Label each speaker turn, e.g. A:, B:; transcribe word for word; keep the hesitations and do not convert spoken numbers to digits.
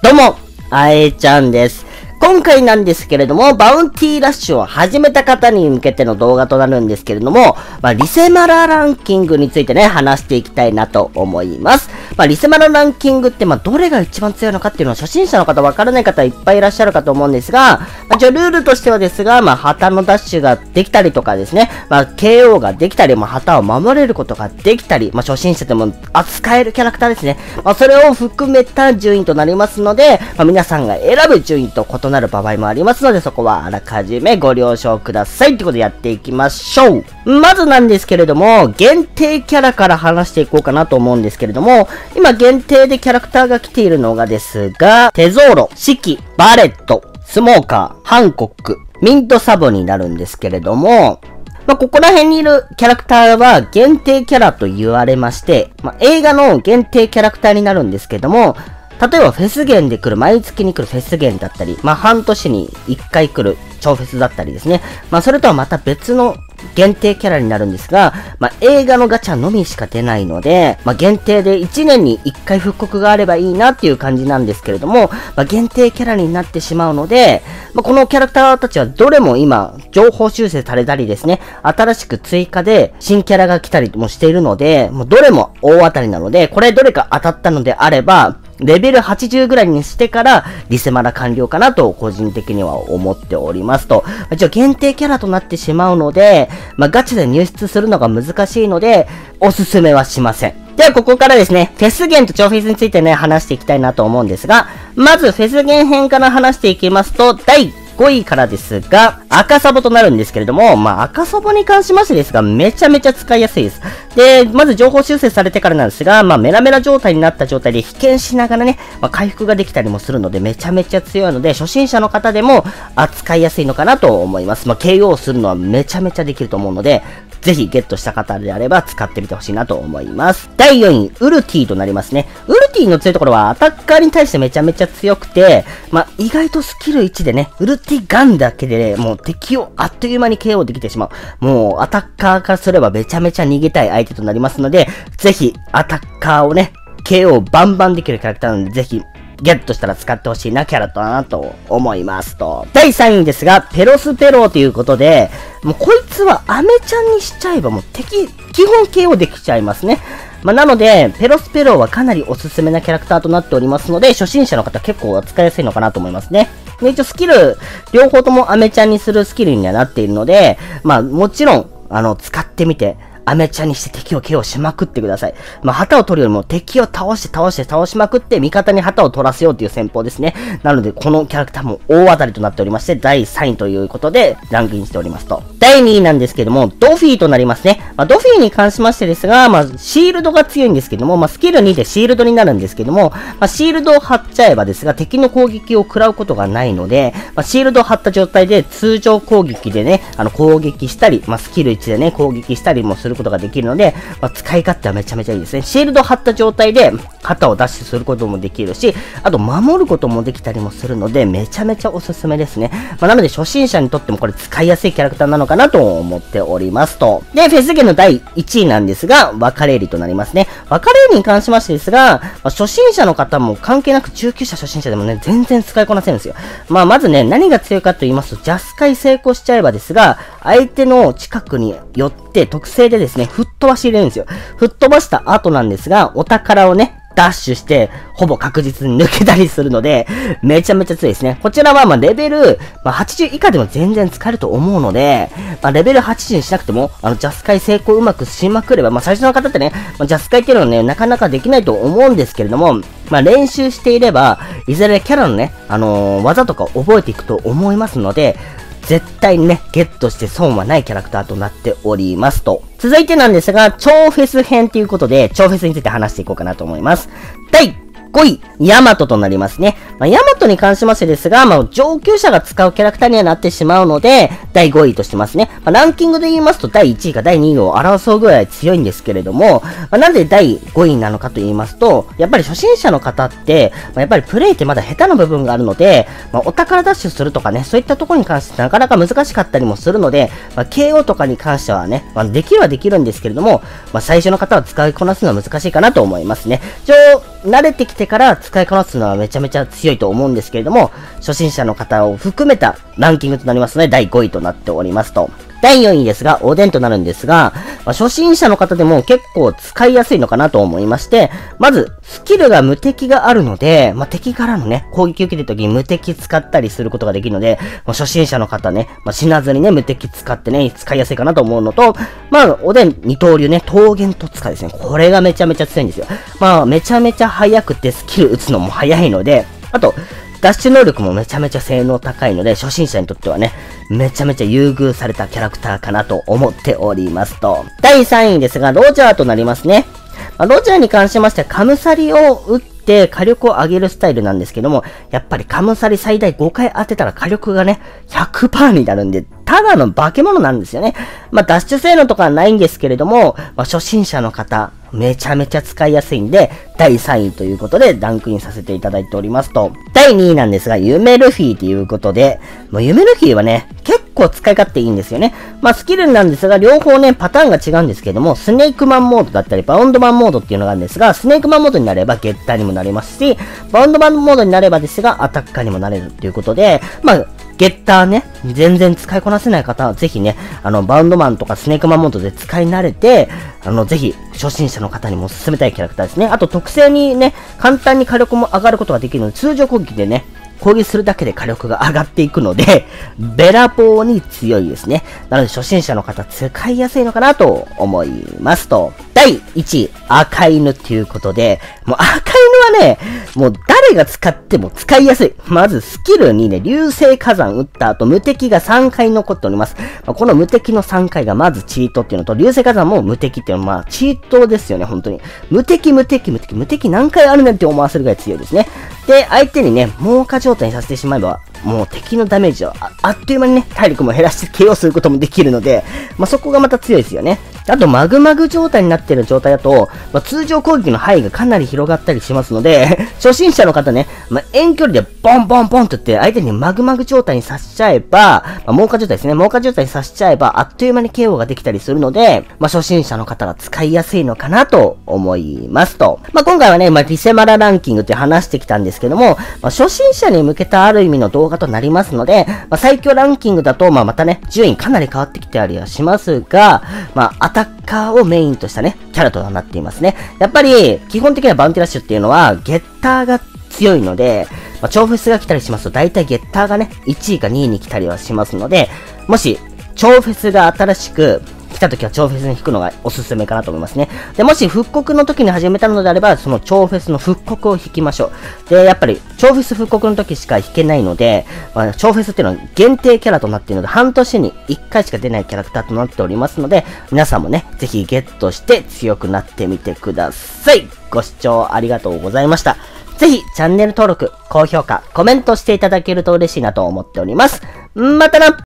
A: どうも、あえちゃんです。今回なんですけれども、バウンティーラッシュを始めた方に向けての動画となるんですけれども、まあ、リセマラランキングについてね、話していきたいなと思います。まあ、リセマラランキングって、まあ、どれが一番強いのかっていうのは初心者の方わからない方いっぱいいらっしゃるかと思うんですが、まあ、一応ルールとしてはですが、まあ、旗のダッシュができたりとかですね、まあ、ケーオー ができたり、まあ、旗を守れることができたり、まあ、初心者でも扱えるキャラクターですね。まあ、それを含めた順位となりますので、まあ、皆さんが選ぶ順位と異なる場合もありますので、そこはあらかじめご了承ください。ということでやっていきましょう。まずなんですけれども、限定キャラから話していこうかなと思うんですけれども、今限定でキャラクターが来ているのがですが、テゾーロ、シキ、バレット、スモーカー、ハンコック、ミントサボになるんですけれども、まあ、ここら辺にいるキャラクターは限定キャラと言われまして、まあ、映画の限定キャラクターになるんですけども、例えばフェス限で来る、毎月に来るフェス限だったり、まあ半年にいっかい来る超フェスだったりですね。まあそれとはまた別の限定キャラになるんですが、まあ映画のガチャのみしか出ないので、まあ限定でいちねんにいっかい復刻があればいいなっていう感じなんですけれども、まあ限定キャラになってしまうので、まあこのキャラクターたちはどれも今、情報修正されたりですね、新しく追加で新キャラが来たりもしているので、もうどれも大当たりなので、これどれか当たったのであれば、レベルはちじゅうぐらいにしてからリセマラ完了かなと個人的には思っておりますと。一応限定キャラとなってしまうので、まあ、ガチで入室するのが難しいので、おすすめはしません。ではここからですね、フェス限と超フェスについてね、話していきたいなと思うんですが、まずフェス限編から話していきますと、だいごいからですが、赤サボとなるんですけれども、まあ赤サボに関しましてですが、めちゃめちゃ使いやすいです。で、まず情報修正されてからなんですが、まあメラメラ状態になった状態で被験しながらね、まあ、回復ができたりもするので、めちゃめちゃ強いので、初心者の方でも扱いやすいのかなと思います。まあ ケーオー するのはめちゃめちゃできると思うので、ぜひゲットした方であれば使ってみてほしいなと思います。だいよんい、ウルティとなりますね。ウルティの強いところはアタッカーに対してめちゃめちゃ強くて、まあ、意外とスキルいちでね、ウルティガンだけで、ね、もう敵をあっという間に ケーオー できてしまう。もうアタッカーからすればめちゃめちゃ逃げたい相手となりますので、ぜひアタッカーをね、ケーオー バンバンできるキャラクターなので、ぜひ、ゲットしたら使ってほしいなキャラだなと思いますと。だいさんいですが、ペロスペローということで、もうこいつはアメちゃんにしちゃえばもう敵、基本 ケーオー できちゃいますね。まあ、なので、ペロスペローはかなりおすすめなキャラクターとなっておりますので、初心者の方結構扱いやすいのかなと思いますね。で、一応スキル、両方ともアメちゃんにするスキルにはなっているので、まあもちろん、あの、使ってみて、アメちゃんにして敵を ケーオー しまくってください。まあ、旗を取るよりも敵を倒して倒して倒しまくって味方に旗を取らせようという戦法ですね。なので、このキャラクターも大当たりとなっておりまして、だいさんいということでランクインしておりますと。だいにいなんですけども、ドフィーとなりますね。まあ、ドフィーに関しましてですが、まあ、シールドが強いんですけども、まあ、スキルにでシールドになるんですけども、まあ、シールドを貼っちゃえばですが、敵の攻撃を食らうことがないので、まあ、シールドを貼った状態で通常攻撃でね、あの、攻撃したり、まあ、スキルいちでね、攻撃したりもすることができるので、まあ、使い勝手はめちゃめちゃいいですね。シールドを貼った状態で旗をダッシュすることもできるし、あと守ることもできたりもするので、めちゃめちゃおすすめですね。まあ、なので初心者にとってもこれ使いやすいキャラクターなのかなと思っておりますと。で、フェスゲのだいいちいなんですが、別れ入りとなりますね。別れ入りに関しましてですが、まあ、初心者の方も関係なく中級者初心者でもね、全然使いこなせるんですよ。まあ、まずね、何が強いかと言いますと、ジャスカイ成功しちゃえばですが、相手の近くに寄って特性でですね、吹っ飛ばし入れるんですよ。吹っ飛ばした後なんですが、お宝をね、ダッシュして、ほぼ確実に抜けたりするので、めちゃめちゃ強いですね。こちらは、ま、レベル、まあ、はちじゅう以下でも全然使えると思うので、まあ、レベルはちじゅうにしなくても、あの、ジャスカイ成功うまくしまくれば、まあ、最初の方ってね、まあ、ジャスカイっていうのはね、なかなかできないと思うんですけれども、まあ、練習していれば、いずれキャラのね、あのー、技とか覚えていくと思いますので、絶対にね、ゲットして損はないキャラクターとなっておりますと。続いてなんですが、超フェス編ということで、超フェスについて話していこうかなと思います。だいごい、ヤマトとなりますね。まあ、ヤマトに関しましてですが、まあ、上級者が使うキャラクターにはなってしまうので、だいごいとしてますね。まあ、ランキングで言いますと、だいいちいかだいにいを争うぐらい強いんですけれども、まあ、なんでだいごいなのかと言いますと、やっぱり初心者の方って、まあ、やっぱりプレイってまだ下手な部分があるので、まあ、お宝ダッシュするとかね、そういったところに関してなかなか難しかったりもするので、まあ、ケーオー とかに関してはね、まあ、できるはできるんですけれども、まあ、最初の方は使いこなすのは難しいかなと思いますね。一応、慣れてきてから使いこなすのはめちゃめちゃ強い強いと思うんですけれども、初心者の方を含めたランキングとなりますので、だいごいとなっておりますと。だいよんいですが、おでんとなるんですが、まあ、初心者の方でも結構使いやすいのかなと思いまして、まず、スキルが無敵があるので、まあ、敵からのね、攻撃を受けてるときに無敵使ったりすることができるので、まあ、初心者の方ね、まあ、死なずにね、無敵使ってね、使いやすいかなと思うのと、まあ、おでん二刀流ね、桃源と使いですね。これがめちゃめちゃ強いんですよ。まあ、めちゃめちゃ速くてスキル打つのも速いので、あと、ダッシュ能力もめちゃめちゃ性能高いので、初心者にとってはね、めちゃめちゃ優遇されたキャラクターかなと思っておりますと。だいさんいですが、ロジャーとなりますね。まあ、ロジャーに関しましては、カムサリを打って火力を上げるスタイルなんですけども、やっぱりカムサリ最大ごかい当てたら火力がね、ひゃくパーセント になるんで、ただの化け物なんですよね。まあ、ダッシュ性能とかはないんですけれども、まあ、初心者の方、めちゃめちゃ使いやすいんで、だいさんいということでランクインさせていただいておりますと。だいにいなんですが、ユメルフィーということで、もうユメルフィーはね、結構使い勝手いいんですよね。まあスキルなんですが、両方ね、パターンが違うんですけども、スネークマンモードだったり、バウンドマンモードっていうのがあるんですが、スネークマンモードになればゲッターにもなれますし、バウンドマンモードになればですが、アタッカーにもなれるということで、まあ、ゲッターね、全然使いこなせない方は、ぜひね、あの、バウンドマンとかスネークマンモードで使い慣れて、あの、ぜひ、初心者の方にもお勧めたいキャラクターですね。あと、特性にね、簡単に火力も上がることができるので、通常攻撃でね、攻撃するだけで火力が上がっていくので、べらぼうに強いですね。なので、初心者の方、使いやすいのかなと思いますと。だいいちい、赤犬っていうことで、もう赤犬はね、もう誰が使っても使いやすい。まずスキルにね、流星火山打った後、無敵がさんかい残っております。まあ、この無敵のさんかいがまずチートっていうのと、流星火山も無敵っていうのはまあチートですよね、本当に。無敵無敵無敵無敵何回あるねんって思わせるぐらい強いですね。で、相手にね、猛火状態にさせてしまえば、もう敵のダメージを あ, あっという間にね、体力も減らして ケーオー することもできるので、まあ、そこがまた強いですよね。あと、マグマグ状態になっている状態だと、まあ、通常攻撃の範囲がかなり広がったりしますので、初心者の方ね、まあ、遠距離でボンボンボンと言って相手にマグマグ状態にさせちゃえば、まあ、猛火状態ですね。猛火状態にさせちゃえば、あっという間に ケーオー ができたりするので、まあ、初心者の方が使いやすいのかなと思いますと。まあ、今回はね、まあ、リセマラランキングって話してきたんですけども、まあ、初心者に向けたある意味の動画となりますので、まあ、最強ランキングだと、まあ、またね、順位かなり変わってきてありはしますが、まあ、アタッカーをメインとしたね、キャラとなっていますね。やっぱり、基本的なバウンティラッシュっていうのは、ゲッターが強いので、まあ、超フェスが来たりしますと、大体ゲッターがね、いちいかにいに来たりはしますので、もし、超フェスが新しく、来た時は超フェスに引くのがおすすめかなと思いますね。で、もし復刻の時に始めたのであれば、その超フェスの復刻を引きましょう。で、やっぱり超フェス復刻の時しか引けないので、まあ、超フェスっていうのは限定キャラとなっているので、半年にいっかいしか出ないキャラクターとなっておりますので、皆さんもね、ぜひゲットして強くなってみてください。ご視聴ありがとうございました。ぜひチャンネル登録、高評価、コメントしていただけると嬉しいなと思っております。またな。